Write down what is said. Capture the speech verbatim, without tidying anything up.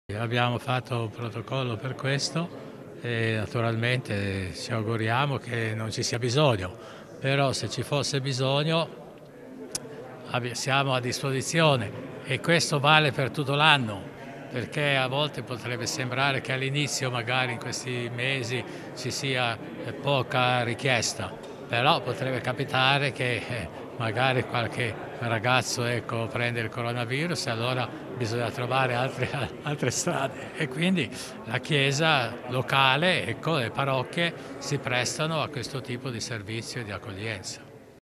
Abbiamo fatto un protocollo per questo e naturalmente ci auguriamo che non ci sia bisogno, però se ci fosse bisogno siamo a disposizione e questo vale per tutto l'anno, perché a volte potrebbe sembrare che all'inizio, magari in questi mesi, ci sia poca richiesta, però potrebbe capitare che eh, magari qualche ragazzo ecco, prende il coronavirus e allora bisogna trovare altre, altre strade e quindi la chiesa locale, ecco, le parrocchie si prestano a questo tipo di servizio e di accoglienza.